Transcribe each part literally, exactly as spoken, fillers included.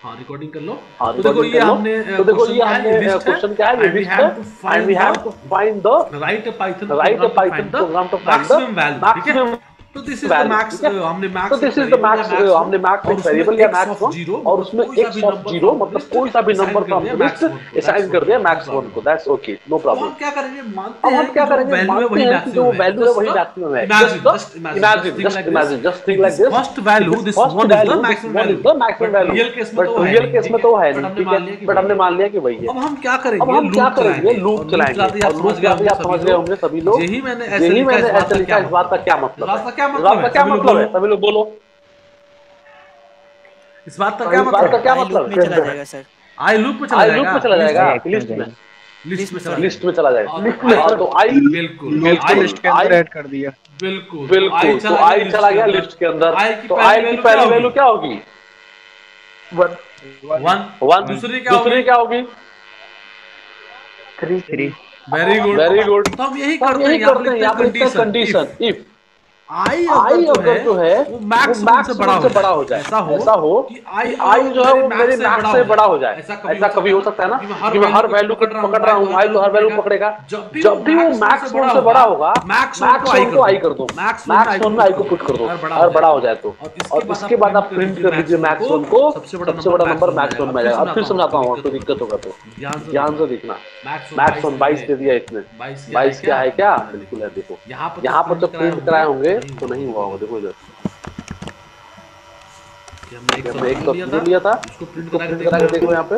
हाँ रिकॉर्डिंग कर लो। हाँ, तो देखो ये हमने तो देखो ये हमने क्वेश्चन क्या है, लिस्ट है and we have to find the write Python write Python program to find the maximum value, ठीक है। तो दिस इज द मैक्स, हमने तो max this is the max, हमने मैक्स एक वेरिएबल या मैक्स वन और उसमें एक्स ऑफ जीरो मतलब कोई सा भी number from the list assign कर दिया मैक्स वन को, दैट्स ओके, नो प्रॉब्लम। हम क्या करेंगे, मानते अब हम हैं क्या कि जो करेंगे, वैल्यू है मानते वही हैं कि जो मैक्सिमम है। वैल्यू है वही मैक्सिमम है। Imagine, just imagine, just imagine, just think like this, first value, this one is the maximum value, the maximum value, real case में बट तो है रियल केस में तो है नहीं, ठीक है, बट हमने मान लिया कि वही है। अब हम क्या अब करेंगे, हम क्या लूप करेंगे, चलाएंगे, लूप चलाएंगे और लूप चलाते आप समझ गए होंगे सभी लोग। यही मैंने ऐसे यही लिखा, मैंने इस बात ऐसे का लिखा, क्या इस बात का क्या मतलब इस है, बात का क्या इस बात का क्या मतलब है, सभी लोग बोलो, इस बात का इस क्या बात मतलब का क्या आई मतलब लूप में चला जाएगा सर, आई लूप में चला आई लूप जाएगा, में चला जाएगा, लिस्ट में, लिस्ट में चला लिस्ट में चला जाएगा, लिस्ट में, हाँ तो आई बिल्कुल लूप को लिस्ट के अंदर ऐड कर दिया, बिल्कुल बिल्कुल, तो आई चला गया लिस्ट के अंदर, तो आई की पहली वैल्यू क्या होगी, वन वन, वन, दूसरी क्या होगी, दूसरी क्या होगी, three three very good, very good. तो हम यही तो हम करते हैं, यही यहाँ पे करते हैं, लिखते यहाँ हैं पे लिखते हैं condition, condition, if I I अगर अगर जो है वो वो मैक्स मैक्स से बड़ा हो से बड़ा हो जाए, ऐसा हो ऐसा हो कि कि आई जो है वो मेरे मैक्स से बड़ा हो जाए, ऐसा कभी हो सकता है ना कि मैं हर वैल्यू को पकड़ रहा हूँ, आई तो हर वैल्यू पकड़ेगा, जब भी वो मैक्स वन से बड़ा होगा, मैक्स वन को आई कर दो, मैक्स वन में आई को पुट कर दो, अगर बड़ा हो जाए तो, और इसके बाद आप प्रिंट कर लीजिए मैक्स वन को, सबसे बड़ा नंबर मैक्स वन में आ जाएगा। अब फिर समझाता हूँ, आपको दिक्कत होगा तो ध्यान से देखना, मैक्स वन बाईस दे दिया इसने, बाईस क्या है, क्या बिल्कुल है, देखो यहाँ पर जब प्रिंट कराए होंगे तो नहीं हुआ होगा, देखो इधर हमने एक सौ जीरो लिया था, उसको प्रिंट करा के देखो यहाँ पे,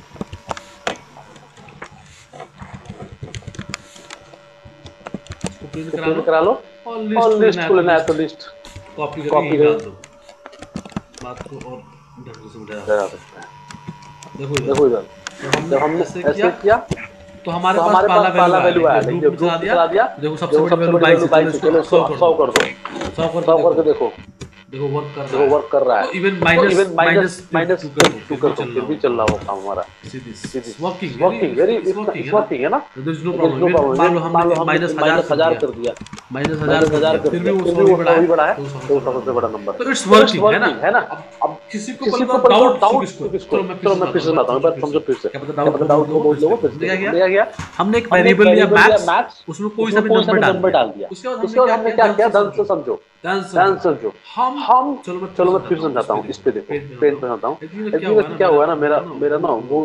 प्रिंट करा लो और लिस्ट को लेना है तो लिस्ट कॉपी कॉपी कर दो, बात को और ढंग से समझा सकता है। देखो देखो इधर जब हमने ऐसे किया तो हमारे तो पास हमारे पास पहला वैल्यू वैल्यू आया, आया, जब ग्रुप चला दिया, देखो सबसे बड़ी वैल्यू बाईस बाईस है, चलो सौ कर दो, सौ सौ करके देखो, देखो वर्क कर रहा देखो है, वर्क कर रहा है, even minus even minus minus two two कर दो, फिर भी चल रहा हो काम हमारा, वर्किंग वर्किंग वेरी वर्किंग है ना, देयर इज नो प्रॉब्लम। मान लो हमने माइनस हजार कर दिया, माइनस हजार कर फिर दिया, भी फिर भी वो बड़ा बड़ा है, तो सबसे बड़ा नंबर, तो इट्स वर्किंग है ना, है ना। अब किसी को किसी को डाउट डाउट किसको, किसको, चलो मैं फिर से बताता हूं, बात समझो फिर से, क्या पता डाउट डाउट को बोल दो, फिर से दिया गया, हमने एक वेरिएबल लिया मैक्स, उसमें कोई सा भी नंबर डाल दिया, उसके बाद हमने क्या किया, ध्यान से समझो, ध्यान से समझो, हम चलो मैं फिर समझाता हूँ, इस पे देखो, पेन पे समझाता हूँ, क्या हुआ ना, मेरा मेरा ना वो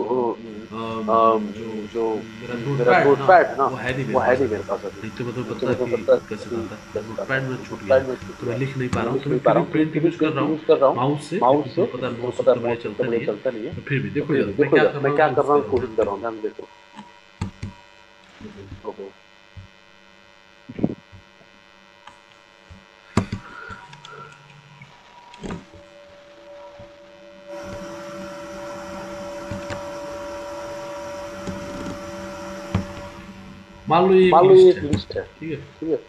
जो मेरा नोट पैड है ना, वो है नहीं मेरे पास अभी, तो मतलब पता है कैसे होता है, नोट पैड में छूट गया, तो मैं लिख नहीं पा रहा हूँ, तो मैं प्रिंट यूज कर रहा हूँ माउस से, माउस से पता है पता है चलता नहीं चलता नहीं है, फिर भी देखो देखो मैं क्या कर रहा हूँ, कोशिश कर रहा हूँ, ध्यान देखो, मान लो ये मान लो ये एक लिस्ट है, ठीक है ठीक है,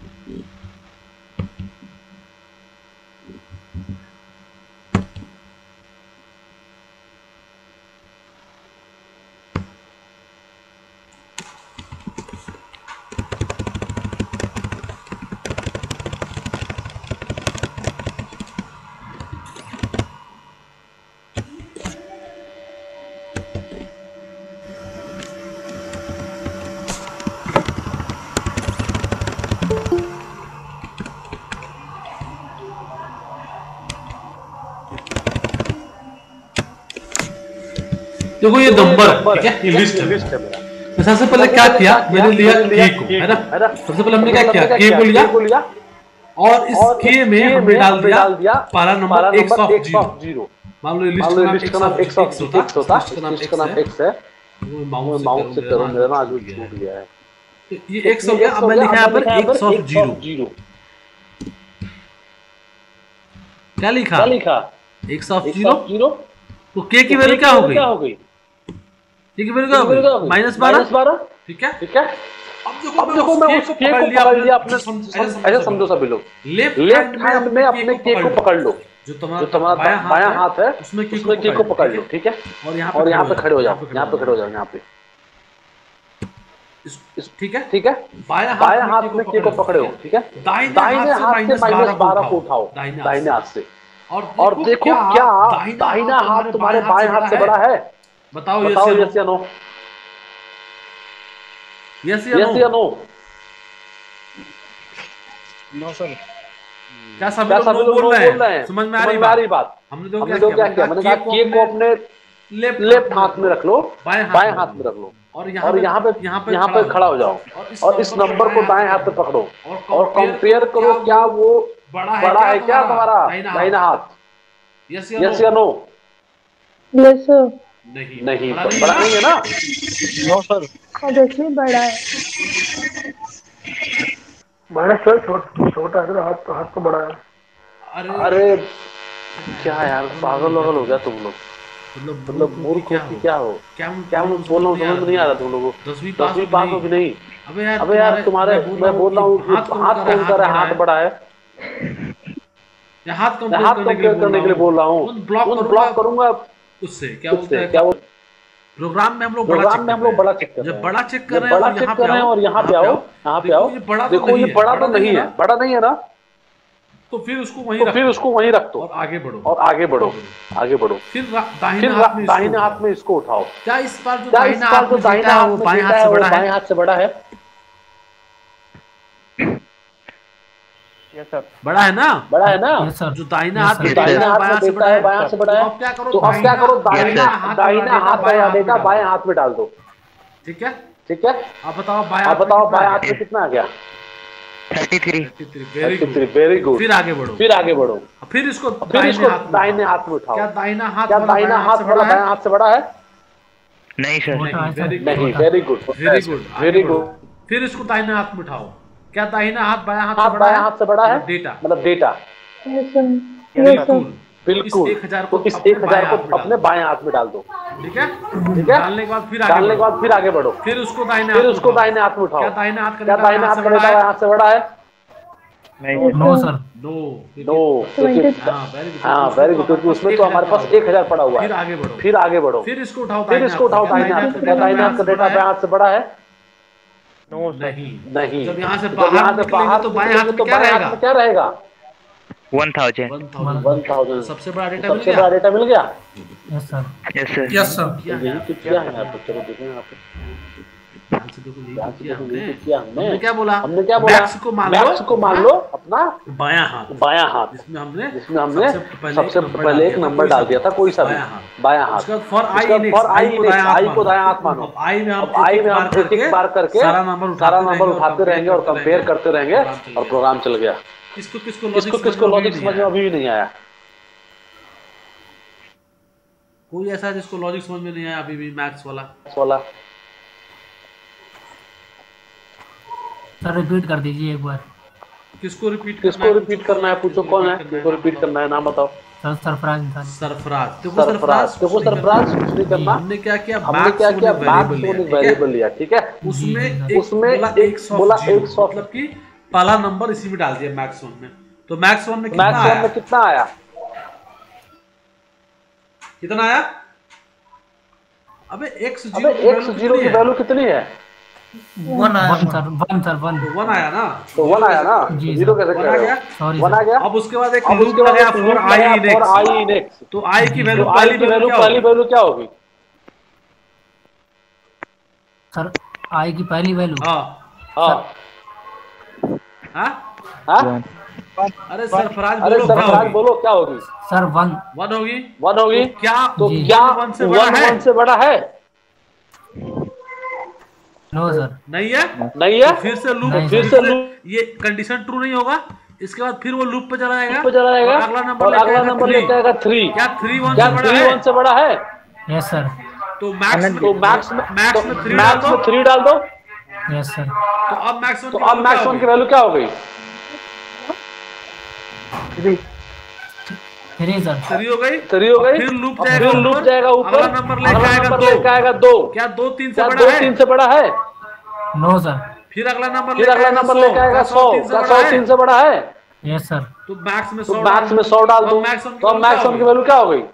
देखो ये नंबर ठीक है, ये लिस्ट है, लिस्ट है मेरा। तो सबसे पहले क्या किया, मैंने लिया के को, है ना, सबसे पहले हमने क्या किया, के को लिया और इस के में हमने डाल दिया पहला नंबर एक्स ऑफ जीरो, मान लो लिस्ट का नाम एक्स ऑफ एक्स होता, लिस्ट का नाम एक्स है, माउस से करो, मेरा ना आज छूट गया है, तो ये एक्स हो गया, अब मैं लिखा यहाँ पर एक्स ऑफ जीरो, क्या लिखा, क्या लिखा एक्स ऑफ जीरो, तो के की वैल्यू क्या हो गई, क्या हो गई, के की वैल्यू क्या हो गई, माइनस बारह, ठीक है, ठीक है। अब देखो मैं उस के को पकड़ लिया अपने, ऐसे समझो सभी लोग, लेफ्ट हैंड में अपने के को पकड़ लो, जो तुम्हारा बायां हाथ है उसमें के को पकड़ लो, ठीक है, और यहाँ पे खड़े हो जाओ, यहाँ पे खड़े हो जाओ, यहाँ पे, ठीक है, ठीक है, बायां हाथ में के को पकड़े हो, ठीक है, दाहिने हाथ से माइनस बारह को उठाओ, दाहिने हाथ से, और देखो क्या दाहिना हाथ तुम्हारे बाएं हाथ से बड़ा है? बताओ यस या नो? यस या नो? No sir. क्या सभी लोग बोल रहे हैं? समझ में आ रही बात? हमने तो क्या किया? मैंने कहा के को अपने लेफ्ट हाथ में रख लो, बाएं हाथ में रख लो, और यहाँ पे यहाँ पे खड़ा हो जाओ और इस नंबर को दाएं हाथ पे पकड़ो और कंपेयर करो क्या वो बड़ा है क्या तुम्हारा दाहिना हाथ? यस या नो? Yes sir. नहीं नहीं बड़ा नहीं है ना? No sir. देखिए बड़ा है। बड़ा सर, छोटा है हाथ, हाथ तो बड़ा है। अरे अरे क्या यार, पागल वागल हो गया तुम लोग। मतलब मूर्ख क्या हो क्या हो? क्या क्या मैं बोल रहा हूँ समझ में नहीं आ रहा तुम लोगों को? दसवीं दसवीं पास हो कि नहीं? अबे यार अबे यार तुम्हारे मैं बोल रहा हूँ हाथ कौन कर रहा है? हाथ बड़ा है, हाथ कंपेयर करने के लिए बोल रहा हूँ। ब्लॉक करूंगा उससे क्या बोलते हैं? क्या प्रोग्राम में हम लोग प्रोग्राम में हम लोग बड़ा चेक कर रहे हैं, बड़ा चेक कर रहे बड़ा चेक कर रहे हैं और यहाँ पे आओ, यहाँ पे आओ, देखो ये बड़ा तो नहीं है, बड़ा नहीं है ना? तो फिर उसको वहीं तो फिर उसको वहीं रख दो और आगे बढ़ो और आगे बढ़ो आगे बढ़ो फिर दाहिने हाथ में इसको उठाओ। क्या इस बार जो दाहिना हाथ जो दाहिना हाथ में बाएं हाथ से बड़ा है? बाएं हाथ से बड़ा है। Yes sir. बड़ा है ना? बड़ा है ना? जो दाहिना हाथ दाहिना हाथ में देता है बाएं हाथ से बड़ा है। अब क्या करो? तो अब क्या करो? दाहिना दाहिना हाथ वाला डेटा बाएं हाथ में डाल दो। ठीक है ठीक है। आप बताओ बाएं आप बताओ बाएं हाथ में कितना आ गया? Thirty three. Very good very good. फिर आगे बढ़ो फिर आगे बढ़ो फिर इसको फिर इसको दाहिने हाथ में उठाओ। क्या दाहिना हाथ क्या दाहिना हाथ वाला बाएं हाथ से बड़ा है? नहीं सर। नहीं। Very good very good very good. फिर इसको दाहिना हाथ में उठाओ। क्या दाहिना हाथ बायां हाथ हाथ बायां हाथ से बड़ा है? डेटा मतलब डेटा बिल्कुल बिल्कुल। इस एक हजार तो इस एक हजार को अपने बाएं हाथ में डाल दो। ठीक है ठीक है। डालने के बाद फिर आगे डालने के बाद फिर आगे बढ़ो फिर उसको दाहिने फिर उसको दाहिने हाथ में उठाओ। क्या दाहिना हाथ क्या दाहिना हाथ का डेटा बाएं हाथ से बड़ा है? No sir. No no. हाँ वेरी गुड क्योंकि उसमें तो हमारे पास एक हजार पड़ा हुआ है। फिर आगे बढ़ो फिर आगे बढ़ो फिर इसको उठाओ फिर इसको उठाओ दाहिने हाथ से। क्या दाहिने हाथ का डेटा बाएं हाथ से बड़ा है? नहीं नहीं। जब यहाँ से जब यहाँ से बाहर तो बाएं हाथ तो बाएं हाथ में क्या रहेगा? One thousand. One thousand. सबसे बड़ा डेटा सबसे बड़ा डेटा मिल गया। Yes sir. Yes sir. Yes sir यही तो किया है यहाँ पे। चलो देखें यहाँ पे ध्यान से देखो यही किया हमने। किया हमने हमने क्या बोला? हमने क्या बोला? मैक्स को मान लो मैक्स को मान लो अपना बायां हाथ बायां हाथ जिसमें हमने जिसमें हमने सबसे पहले एक नंबर डाल दिया था कोई सा भी बायां हाथ। फॉर आई फॉर आई आई को दायां हाथ मानो। आई में अब आई में हम एक एक बार करके सारा नंबर सारा नंबर उठाते रहेंगे और कंपेयर करते रहेंगे और प्रोग्राम चल गया। किसको किसको किसको किसको लॉजिक समझ में अभी भी नहीं आया? कोई ऐसा जिसको लॉजिक समझ में नहीं आया अभी भी? मैथ्स वाला वाला सर रिपीट कर दीजिए एक बार। किसको रिपीट किसको रिपीट करना है? पूछो कौन है किसको रिपीट करना है? नाम बताओ। सर सरफराज था। सरफराज सरफराज देखो सरफराज कुछ नहीं करना। हमने क्या किया? हमने क्या किया? मैक्स वेरिएबल लिया। ठीक है। उसमें उसमें एक बोला एक सौ मतलब कि पहला नंबर इसी में डाल दिया मैक्स वन में। तो मैक्स वन में कितना मैक्स वन में कितना आया? कितना आया? अबे एक्स अबे एक्स जीरो की वैल्यू कितनी है? वन आया sir. One sir one one आया ना? तो वन आया ना? जीरो कैसे वन आ गया? वन आ गया। अब उसके बाद एक लूप लगाया for I in x. I in x तो आई की वैल्यू पहली वैल्यू पहली वैल्यू क्या होगी? सर आई की पहली वैल्यू हाँ हाँ हाँ अरे सरफराज अरे सरफराज बोलो क्या होगी? सर वन वन होगी। वन होगी। क्या तो क्या वन से बड़ा है? वन से बड़ा है? नो सर नहीं है। नहीं है। फिर से लूप फिर से लूप ये कंडीशन ट्रू नहीं होगा। इसके बाद फिर वो लूप पे चला जाएगा पे चला जाएगा अगला नंबर अगला नंबर लेके आएगा थ्री। क्या थ्री वन क्या थ्री वन से बड़ा है? Yes sir. तो मैक्स तो मैक्स में मैक्स में थ्री मैक्स में थ्री डाल दो। Yes sir. तो अब मैक्स वन तो अब मैक्स वन की वैल्यू क्या हो गई? Three sir. थ्री हो गई। थ्री हो गई। फिर लूप जाएगा फिर लूप जाएगा ऊपर अगला नंबर लेके आएगा लेके आएगा दो। क्या दो तीन से बड़ा दो है? तीन से बड़ा है? No sir. फिर अगला नंबर फिर अगला नंबर लेके आएगा सौ। क्या सौ तीन से बड़ा है? Yes sir. तो मैक्स में तो मैक्स में सौ डाल दो। तो अब मैक्स वन की वैल्यू क्या हो गई?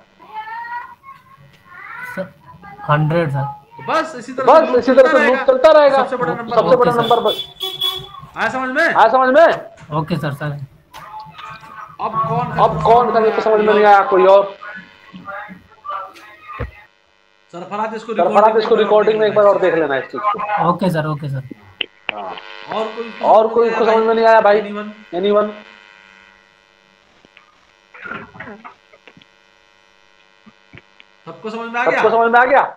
Hundred sir. बस इसी तरह बस इसी तरह से लूप चलता रहेगा। सबसे बड़ा नंबर सबसे बड़ा नंबर आया समझ में? आया समझ में? Okay sir sir. अब कौन अब कौन था जिसको समझ में नहीं आया? कोई और? सरफराज इसको सरफराज इसको रिकॉर्डिंग में एक बार और देख लेना इस चीज को। Okay sir, okay sir. हाँ। और कोई और कोई इसको समझ में नहीं आया भाई? एनीवन? सबको समझ में आ गया? सबको समझ में आ गया?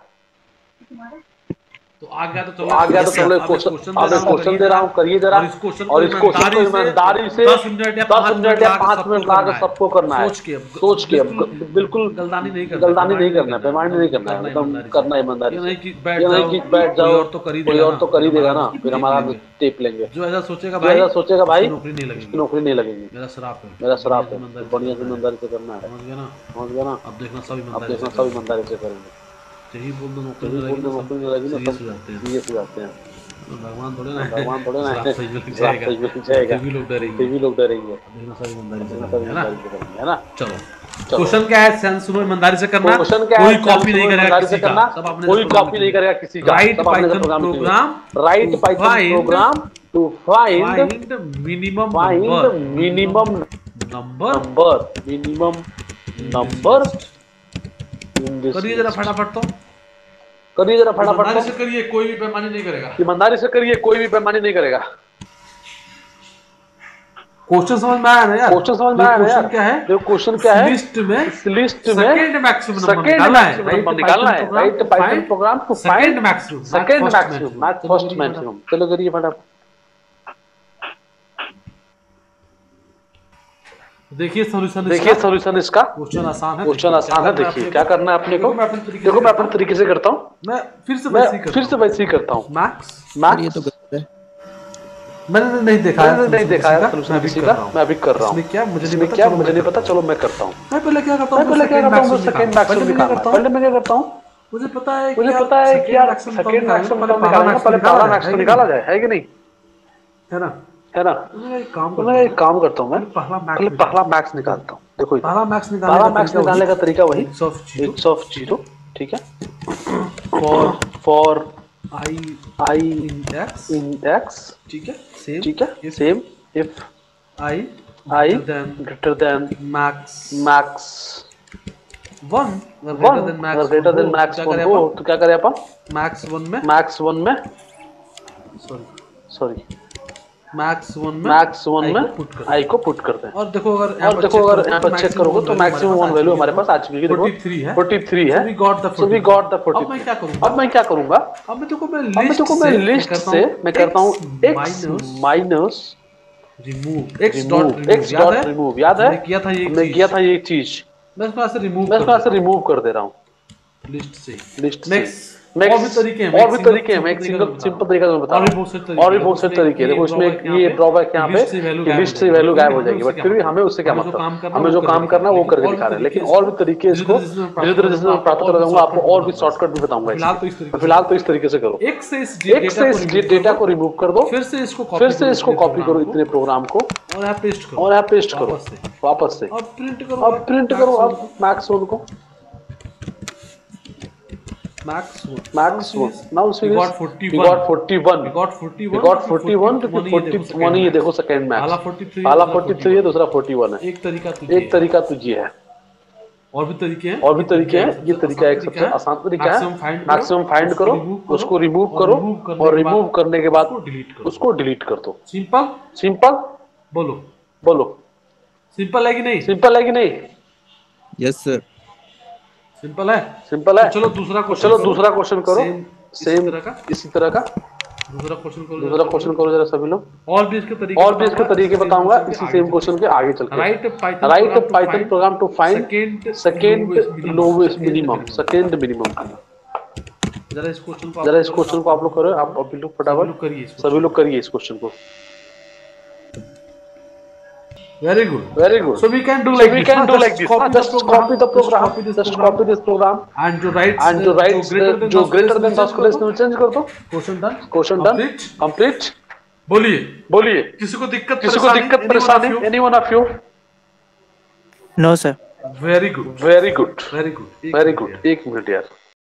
तो आ गया तो चलो, आ गया तो चलो क्वेश्चन अब क्वेश्चन दे रहा हूँ, करिए जरा। और इस क्वेश्चन को ईमानदारी से दस मिनट या दस मिनट या पाँच मिनट लगा सबको करना है। सोच के सोच के बिल्कुल गलदानी नहीं करना, गलदानी नहीं करना, बेईमानी नहीं करना है, एकदम करना ईमानदारी से। ये नहीं कि बैठ जाओ और तो कर ही देगा ना, फिर हमारा टेप लेंगे। जो ऐसा सोचेगा भाई, ऐसा सोचेगा भाई नौकरी नहीं लगेगी, नौकरी नहीं लगेगी। मेरा श्राप है, मेरा श्राप है। बढ़िया से ईमानदारी से करना है, समझ गया ना? समझ गया ना? अब देखना सब अब देखना सब ईमानदारी से करेंगे। यही बोल दो नौकरी बोल दो नौकरी नहीं लगेगी ना, सब सीरियस हो जाते हैं। भगवान थोड़े ना, भगवान थोड़े ना है, जाएगा, फिर भी लोग डरेंगे, फिर भी लोग डरेंगे। देखना सब ईमानदारी से सब करेंगे, है ना? ईमानदारी से करेंगे, है ना? चलो क्वेश्चन क्या है? सेंस सुनो ईमानदारी से करना, क्वेश्चन क्या है? कोई कॉपी नहीं करेगा किसी का, सब अपने कोई कॉपी नहीं करेगा किसी का। Write Python program, write Python program to find minimum find minimum number number minimum number. करिए जरा फटाफट, तो करिए जरा फटाफट, ईमानदारी से करिए, कोई भी बेईमानी नहीं करेगा। ईमानदारी से करिए, कोई भी बेईमानी नहीं करेगा। क्वेश्चन समझ में आया ना यार? क्वेश्चन समझ में आया ना यार? क्या है? जो क्वेश्चन क्या है? लिस्ट में इस लिस्ट में सेकंड मैक्सिमम नंबर सेकंड निकालना है, मैक्सिमम निकालना है। Write Python program to find second maximum, second maximum, not first maximum. चलो करिए फटाफट। देखिए सॉल्यूशन, देखिए सॉल्यूशन इसका। क्वेश्चन आसान है, क्वेश्चन आसान है। देखिए क्या करना है अपने को। देखो मैं अपने तरीके से करता हूँ, मैं फिर से मैं वैसे ही फिर से वैसे ही करता हूँ। मैक्स मैक्स ये तो गलत है। मैंने नहीं देखा मैंने नहीं देखा है सॉल्यूशन किसी का, मैं अभी कर रहा हूँ। इसमें क्या मुझे इसमें नहीं पता, क्या चलो मुझे नहीं पता, चलो मैं करता हूँ। मैं पहले क्या करता हूँ, मैं पहले क्या करता हूँ, सेकंड मैक्सिमम निकालना है। पहले मैं क्या करता हूँ, मुझे पता है, मुझे पता है कि यार सेकंड मैक्सिमम निकालना, पहले पहला मैक्सिमम निकाला जाए, है कि नहीं? है ना? है ना? मैं एक काम तो मैं एक काम करता हूँ, मैं पहला पहले मैक्स पहला मैक्स निकालता हूँ। देखो पहला मैक्स पहला मैक्स निकालने का तरीका वही, एक एक्स ऑफ जीरो, ठीक है? For for I I in x, in x, ठीक है, सेम, ठीक है, same if I I then greater than max max one, one, अगर ग्रेटर देन मैक्स वन हो तो क्या करें अपन? मैक्स वन में, मैक्स वन में सॉरी सॉरी मैक्स वन में मैक्स वन में आई को पुट करते हैं। और देखो अगर और देखो अगर यहाँ पर चेक करोगे तो मैक्सिमम वन वैल्यू हमारे पास आ चुकी है। देखो तैंतालीस है, तैंतालीस है, we got the so we got the अब मैं क्या करूंगा, अब मैं क्या करूंगा, अब मैं देखो मैं अब मैं लिस्ट देखो मैं लिस्ट से मैं करता हूँ x minus remove, x dot remove, x dot remove, याद है? किया था ये, मैं किया था ये चीज, मैं इसको ऐसे रिमूव मैं इसको ऐसे रिमूव कर दे रहा हूँ लिस्ट से। लिस्ट से। नेक्स्ट और भी तरीके हैं, और भी तरीके हैं, मैं एक सिंगल सिंपल तरीका तुम्हें बता रहा हूँ। और भी बहुत से तरीके, देखो इसमें ये ड्रॉबैक यहाँ पे लिस्ट से वैल्यू गायब हो जाएगी, बट फिर भी हमें उससे क्या मतलब, हमें जो काम करना है वो करके दिखा रहे हैं। लेकिन और भी तरीके इसको धीरे धीरे जैसे मैं प्राप्त कर जाऊंगा आपको और भी शॉर्टकट भी बताऊंगा। फिलहाल तो इस तरीके से करो, एक से इस डेटा को रिमूव कर दो, फिर से इसको फिर से इसको कॉपी करो इतने प्रोग्राम को और यहाँ पेस्ट करो, और यहाँ पेस्ट करो वापस से, अब प्रिंट करो, अब प्रिंट करो अब मैक्स वन को, Max one. Max one. Now see we this. got forty-one. We got forty-one. We got forty-one. We got forty-one. क्योंकि forty-one ही देखो second max. पहला forty-three. पहला forty-three है, दूसरा forty-one है. एक तरीका तुझे. एक तरीका तुझे है. और भी तरीके हैं. और भी तरीके हैं. ये तरीका एक सबसे आसान तरीका है. Maximum find करो, उसको remove करो, और remove करने के बाद उसको delete कर दो. Simple. Simple. बोलो. बोलो. Simple है कि नहीं? Simple है कि नहीं? Yes sir. सिंपल है, सिंपल है। चलो दूसरा क्वेश्चन, चलो दूसरा क्वेश्चन करो, सेम इसी तरह का दूसरा क्वेश्चन करो, दूसरा क्वेश्चन करो जरा सभी लोग। और भी इसके तरीके और भी इसके तरीके बताऊंगा इसी सेम क्वेश्चन के आगे चल के। Write Python write Python program to find second lowest minimum, second minimum. जरा इस क्वेश्चन को जरा इस क्वेश्चन को आप लोग करो, आप अभी लोग फटाफट सभी लोग करिए इस क्वेश्चन को। Very good. Very good. So we can do like so we this. can do like this. Copy Just copy the program. Just copy this program. And to write. And to write जो greater than दस को इसमें change कर दो. Question done. Question done. Complete. बोलिए. बोलिए. किसी को दिक्कत किसी को दिक्कत परेशानी? Anyone of you? No sir. Very good. Very good. Very good. Very good. एक मिनट यार.